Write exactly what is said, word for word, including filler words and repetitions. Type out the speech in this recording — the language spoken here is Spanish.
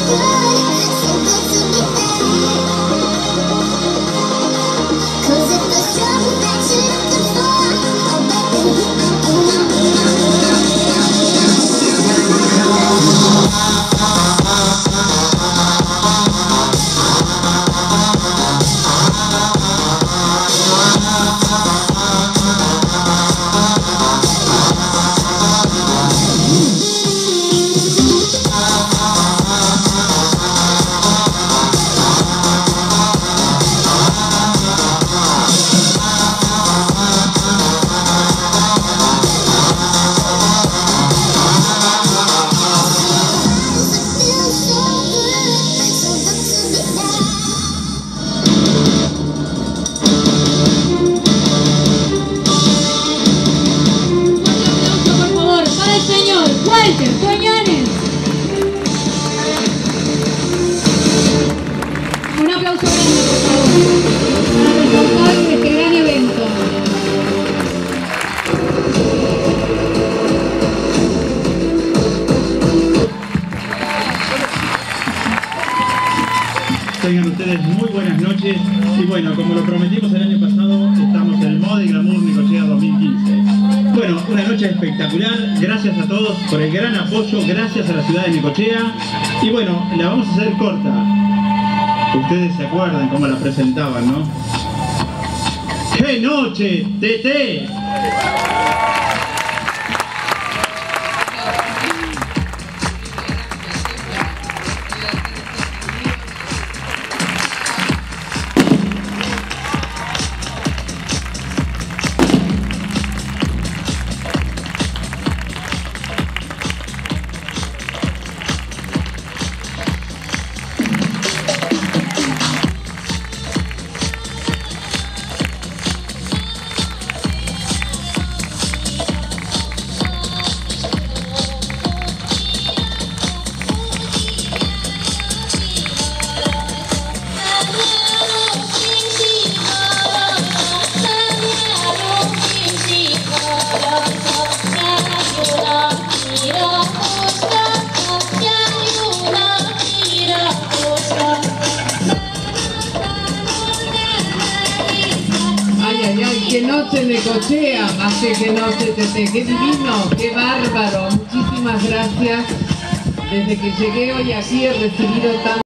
Toñones. Un aplauso grande, por favor, para el responsable de este gran evento. Tengan ustedes muy buenas noches y bueno, como lo prometimos el año pasado, estamos en el Mode y Glamour Necochea dos mil quince. Bueno, una noche espectacular, gracias a todos por el gran apoyo, gracias a la ciudad de Necochea y bueno, la vamos a hacer corta. Ustedes se acuerdan cómo la presentaban, ¿no? ¡Qué noche, Tete! ¡Qué noche en Necochea! Hace que noche, Tete, qué divino, qué bárbaro. Muchísimas gracias. Desde que llegué hoy aquí he recibido tan